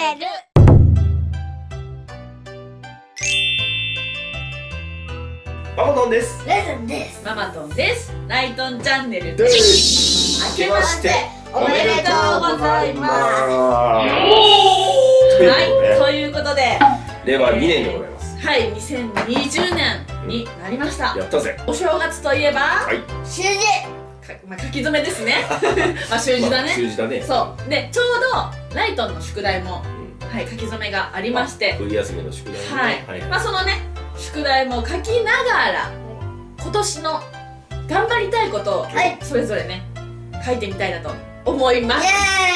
ネル。 ママトンです。 レズンです。 ママトンです。ライトンチャンネルでです。 す。 明けましておめでとうございます。 はい、ということで令和2年でございます。 はい、2020年になりました。 やったぜ。 お正月といえば、 はい。 習字。 まあ書き初めですね。まあ習字だね。 習字だね。 そうで、ちょうどライトンの宿題もはい書き初めがありまして、 冬休みの宿題ね。 はい、まあそのね宿題も書きながら今年の頑張りたいことをそれぞれね書いてみたいなと思います。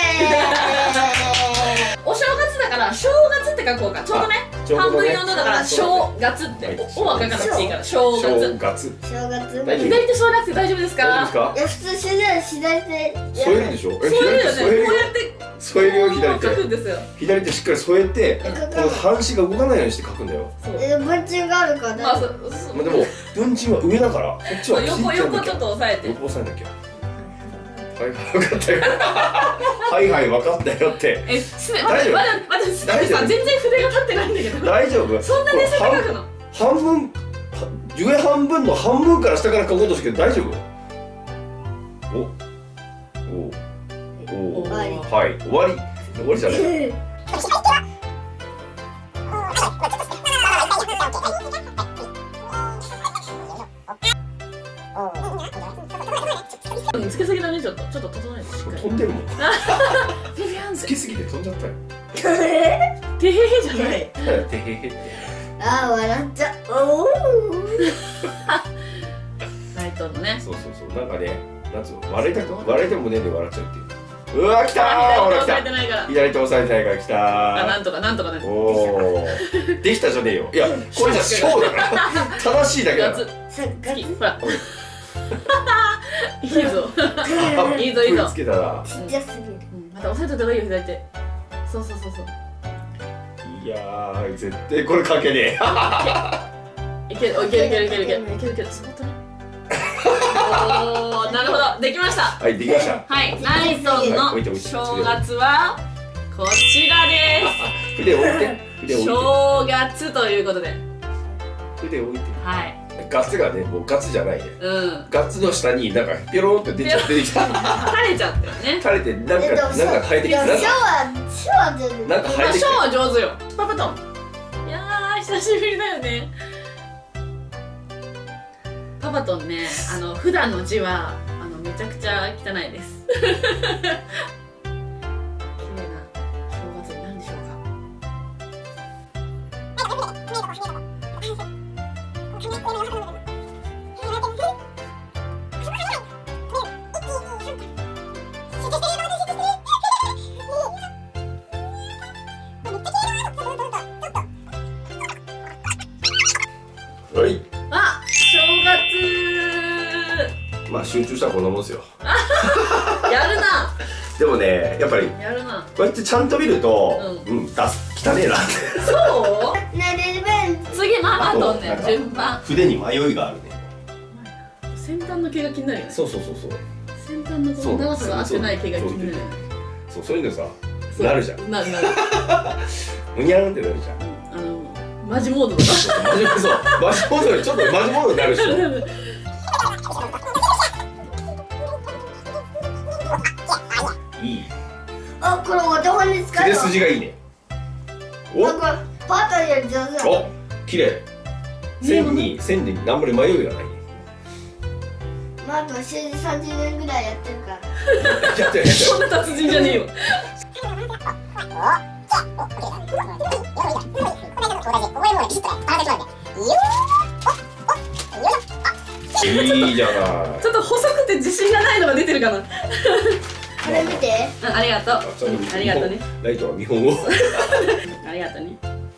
お正月だから正月って書こうか。ちょうどね半分読んだから正月っておは書かなくていいから正月。 正月。 左手添えなくて大丈夫ですか？ 大丈夫ですか？ いや普通左手添えるでしょ？ 添えるよね。こうやって添えるよ。左手書くんですよ。 左手しっかり添えてこの半紙が動かないようにして書くんだよ。 文鎮があるから。 まあでも文鎮は上だからこっちは横ちょっと押さえて。 横押さえなきゃ。はい分かったよ。はいはい分かったよって。 まだ全然筆が立ってないんだけど。 大丈夫？ そんなに下書くの？ 半分上半分の半分から下から書こうとしてけど大丈夫？おはい終わりじゃない。 つけすぎだね。ちょっと整えてしっかり。 飛んでるもん。つけすぎて飛んじゃったよ。 てへへじゃない。 てへへって。 ああ笑っちゃう。おお。 ライトのね。 そうなんかね、なんつうの笑いてもねで笑っちゃうっていう。うわ来たー。ほら来た。左手押さえてないから来たー。 あなんとかね。 おお。できたじゃねえよ。いやこれじゃショーだから。正しいだけだ。 好き。ほら。いいぞ。いいぞ。 つけたら。 ちっちゃすぎる。 また押さえといた方がいいよ左手。そう。 いやー絶対これ書けねえ。 いける。そことね。おおなるほどできました。 はいできました。 はいライトンの正月はこちらです。 筆置いて。 正月ということで。 筆置いて。 はい。 ガツがねもうガツじゃないね。ガツの下になんかピョロンって出てきた。 垂れちゃったよね。 垂れてなんか生えてきた。 ショは上手。 なんか生えてきた。 ショーは上手よ。パパトン。いやー久しぶりだよね。パパトンね普段の字はめちゃくちゃ汚いです。綺麗な正月に何でしょうか。 はい。 あ、正月。 まあ集中したらこんなもんですよ。 やるな。 でもねやっぱりやるな。 こうやってちゃんと見ると汚ねえなって。 そう？ ねえ次ママトンね順番。 筆に迷いがあるね。 先端の毛が気になるよね。 そう。 先端のこの長さが合ってない毛が気になるよね。 そういうのさなるじゃん。 なる。 むにゃんってなるじゃん。 マジモードとか。 マジモードにちょっとマジモードになるでしょ。いい。 あこれお手本に使える。 筆筋がいいね。お。 パートナーより上手だ。 お、綺麗。線に何もり迷いがないね。 まああと習字30年ぐらいやってるから。 やってる。 そんな達人じゃねえよ。 いいじゃない。 ちょっと細くて自信がないのが出てるかな。 これ見て。 ありがとう。ありがとうね。 ライトは見本を。 ありがとうね。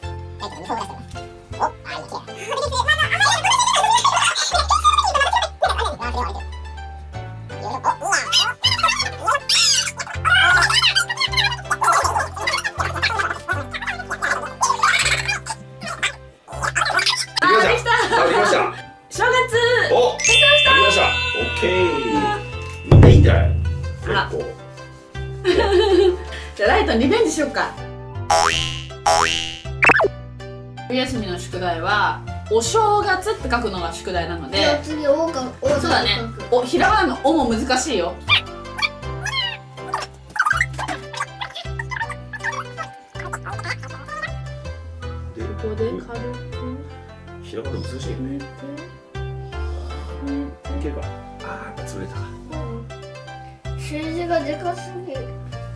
できました。 正月。 お、できました。オッケー。みんないいんじゃない？ あら。じゃあライトにリベンジしようか。 冬休みの宿題はお正月って書くのが宿題なので、 じゃあ次おかおそうだね。お、ひらがなのおも難しいよ。 でここで軽くひらがな難しいよね。いけるか。ああ、やっぱ潰れたか。 数字がでかすぎる。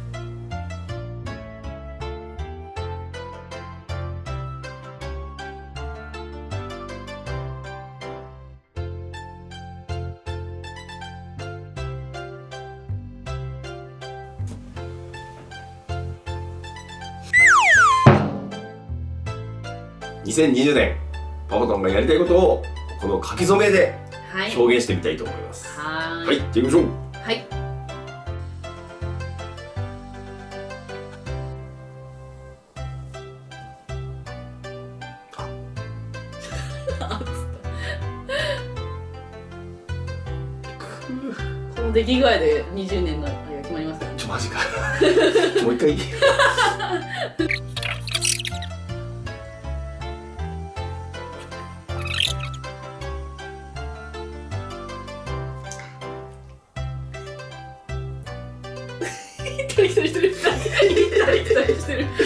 2020年パパトンがやりたいことをこの書き初めではい。 表現してみたいと思います。 ははい、じゃあ行きましょう。 はい。この出来具合で20年のあれが決まりますね。 マジか。もう一回いい。 一人してる。してる。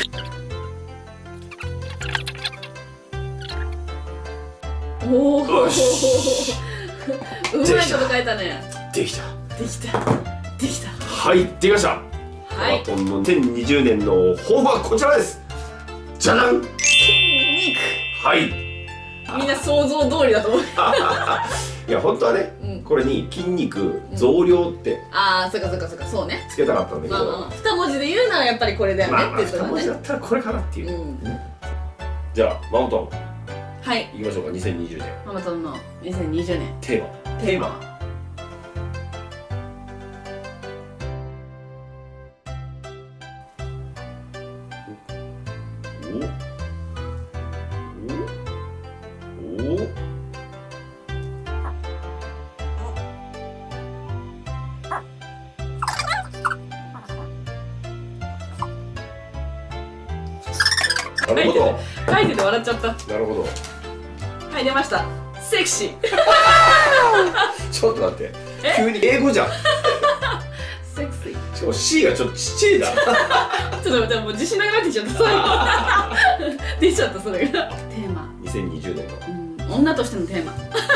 おお。うまいこと書いたね。 できた。 できた。できた。 はい、できました。 はパい。 パトンの2020年の抱負はこちらです。じゃじゃん。 筋はい。 肉。みんな想像通りだと思う。 いや本当はね、 うん。 これに筋肉増量ってああ、そっかそっかそっか、そうね。 つけたかったんだけど、 まあまあまあ、二文字で言うならやっぱりこれだよねっていう 2文字だね。 ったらこれかなっていう。 うん。 じゃあマモトンはい。 いきましょうか。2020年ママトンの2020年テーマ。 テーマは。 おおお。なるほど。 書いてて笑っちゃった。 なるほど。 はい、出ました。セクシー。 ちょっと待って。急に英語じゃん。 セクシー。 しかも C がちょっとちっちゃいな。 ちょっと待って、もう自信なくなってきちゃった。それが出ちゃった、それが。テーマ。 2020年の女としてのテーマ。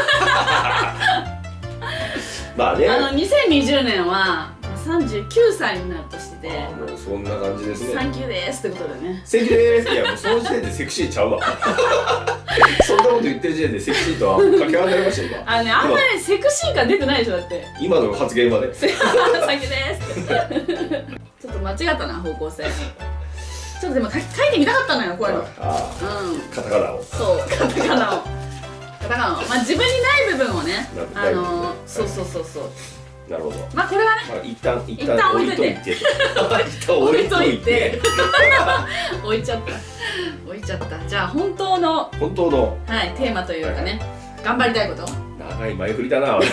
まあね。 2020年は39歳になる年で、 もうそんな感じですね。 サンキューですってことでね。 セクシーです。いやもうその時点でセクシーちゃうわ。そんなこと言ってる時点でセクシーとは掛け離れましたよ今。 あんまりセクシー感出てないでしょ、だって今の発言まで。 サンキューですってちょっと間違ったな、方向性。ちょっとでも書いてみたかったのよ、こういうの。 ああ、 うん、 カタカナを。 そう、カタカナを。カタカナを、まあ自分にない部分をね、 ない部分ねそうそうそうそう。 なるほど。 まあこれはね、 まあ一旦一旦置いといて一旦置いといて。 置いちゃった。置いちゃった。じゃあ本当の、 本当のはい、テーマというかね、頑張りたいこと。 長い前振りだな。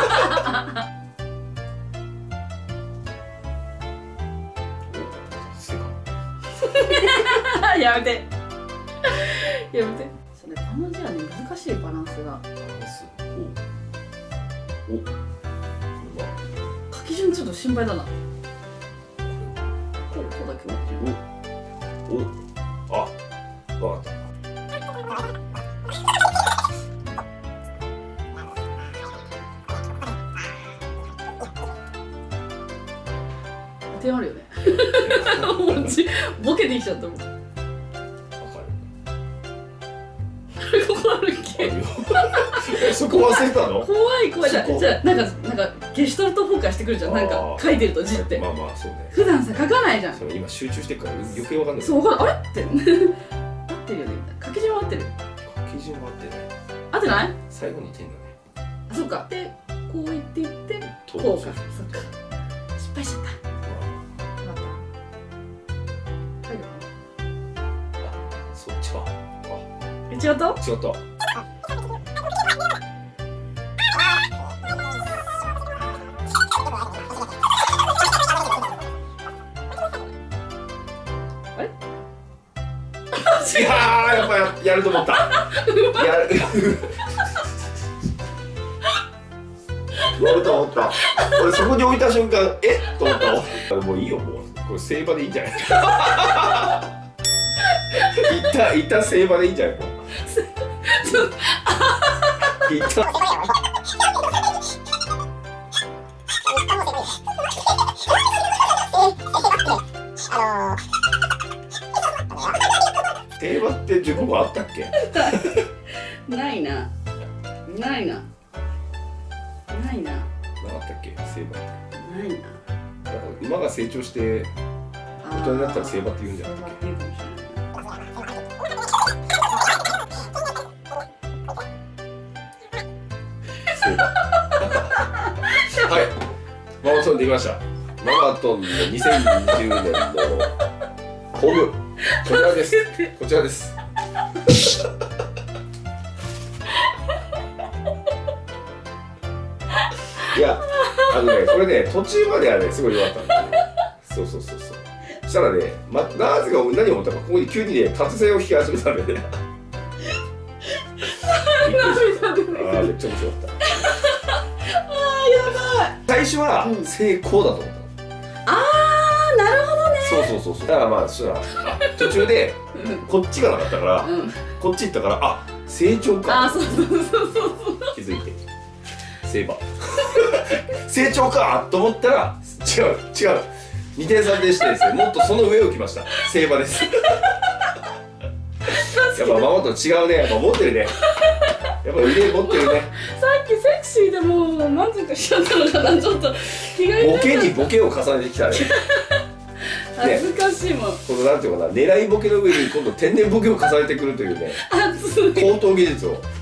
やめて。やめて。そうね、この字はね、難しいバランスが。 お。 書き順ちょっと心配だな。こうだけ。 お。あ、わかった。 点あるよね。もうボケてきちゃったもん。 わかここあるっけ？ る。そこ忘れたの？ 怖い怖い。じゃあなんかゲシュタルト崩壊してくるじゃん。なんか書いてると字って。 まあまあそうね。 普段さ書かないじゃん。 その今集中してるから余計わかんない。 そう、わかんない。あれって合ってるよね。書き順は合ってる。 書き順は合ってない。 合ってない？ 最後に点だね。 あ、そうか。で、こう言っていってこうか。そっか。失敗しちゃった。 そっちか。 違った？ 違った。 あれ？ いやー、やっぱやると思った。やると思った。俺そこに置いた瞬間、えっと思った。もういいよ、もうこれ正場でいいんじゃない。一旦正場でいいんじゃない。一旦正場って10個あったっけ？ ないな。ないな。ないな。 なかったっけ？正場って。 ないな。 だから馬が成長して大人になったら正場って言うんじゃなかったっけ？正場。はい。ママトンできました。ママトンの2020年のホグ。こちらです。こちらです。いや、これね、途中まではね、すごい良かったんだよね。そう。そしたらね、なぜか何を思ったか、ここに急にね、達成を弾き始めたんだよね。びっくりした。めっちゃ面白かった。 やばい。 最初は成功だと思ったの。 なるほどね。 そう。だからまあ、そしたら途中でこっちがなかったから、こっち行ったから、あ、成長か。 そう気づいて。正場。成長かと思ったら違う。2点3点してですね、もっとその上を来ました。正場です。やっぱママと違うね。やっぱ持ってるね。やっぱ腕持ってるね。 さっきセクシーでもう満足しちゃったのかな。ちょっと気がボケにボケを重ねてきたね。 恥ずかしいもん。 このなんていうかな、狙いボケの上に今度天然ボケを重ねてくるというね、高等技術を。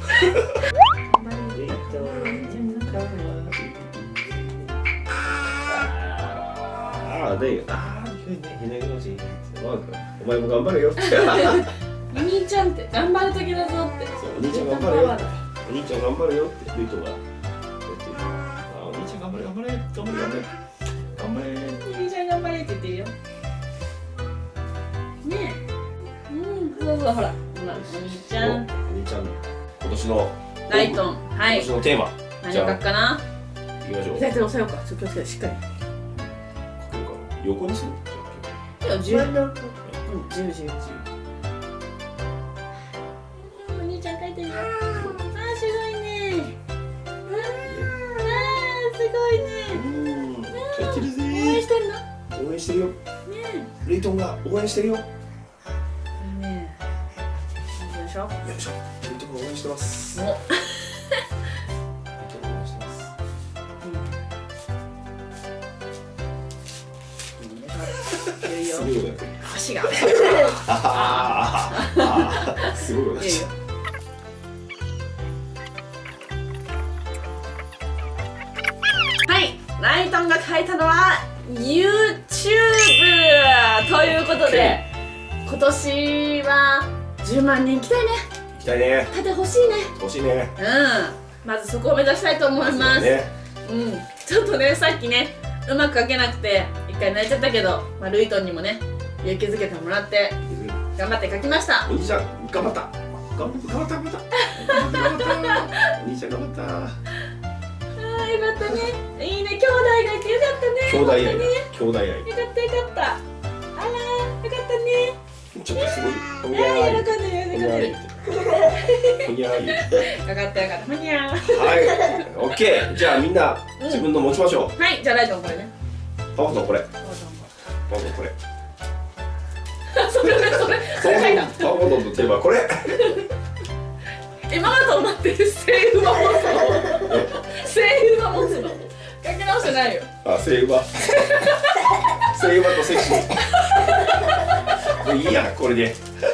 お前も頑張れよ。 お兄ちゃんって頑張る時だぞって。 お兄ちゃん頑張れよ。お兄ちゃん頑張れよってルイトが。お兄ちゃん頑張れ。お兄ちゃん頑張れって言ってるよ。ねえ。そうほら。お兄ちゃん。 お兄ちゃん。今年のライトン。はい。 今年のテーマ。 何を書くかな。 いきましょう。 左手押さえようか。ちょっと気をつけてしっかり。 書けるかな。横にする。 いや、自由。自由。お兄ちゃん書いてるよ。すごいね。すごいね。 書いてるぜ。 応援してんの？ 応援してるよ。レイトンが応援してるよ。 ねえ。よいしょ。 レイトンが応援してます。 足が。 すごいことしはい、ライトンが書いたのは YouTube ということで、今年は10万人行きたいね。 行きたいね。 立てほしいね。 欲しいね。 まずそこを目指したいと思います。ちょっとね、さっきね、うまく書けなくて一回泣いちゃったけど、ルイトンにもね勇気づけてもらって頑張って書きました。 お兄ちゃん頑張った。お兄ちゃん頑張った。 よかったね。いいね、兄弟がいてよかったね。 兄弟愛だ。 よかったあらよかったね。 ちょっとすごい。 喜んでる。よかったほにゃー。 はい、オッケー。じゃあみんな自分の持ちましょう。はい、じゃあライトンこれね。 パパとこれ。 それ書いた。 パパとといえばこれ。 ママと待ってる。セーウマ持つの。書き直してないよ。 セーウマとセクシー。いいやこれで。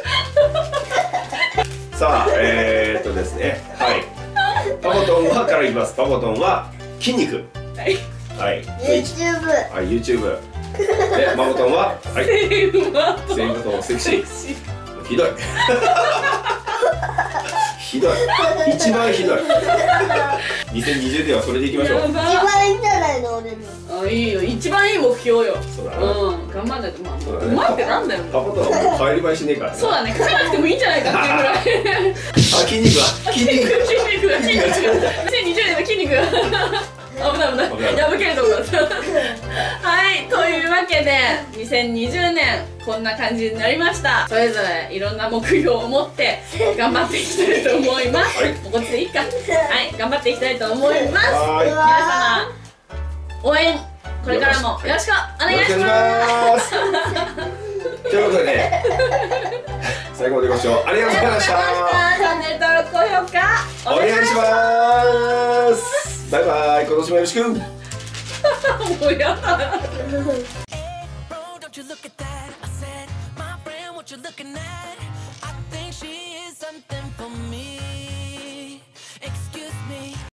さあですね、はい。パパトンはから言います。パパトンは筋肉。はい。YouTube。で、ママトンはセーウマとセクシー。ひどい。 ひどい、一番ひどい。2020年はそれでいきましょう。 やば一番いいんじゃないの俺の。 あ、いいよ、一番いい目標よ。 そうだな。 うん、頑張んないと。まあ、 そうだね待ってなんだよ。 パパとはもう帰り映えしねえからな。 そうだね、書かなくてもいいんじゃないかっていうぐらい。 あ、筋肉だ、筋肉。 筋肉が2020年の筋肉が危ない危ない破けるとこだったはいというわけで2020年こんな感じになりました。それぞれいろんな目標を持って頑張っていきたいと思います。 はいもうこっちでいいか。はい頑張っていきたいと思います。 はい皆様応援これからもよろしくお願いします。 ということでね、最後までご視聴ありがとうございました。 チャンネル登録高評価お願いします。バイバイ、今年もよろしく。 もうやだ Bro, don't you look at that? I said, my friend, what you looking at?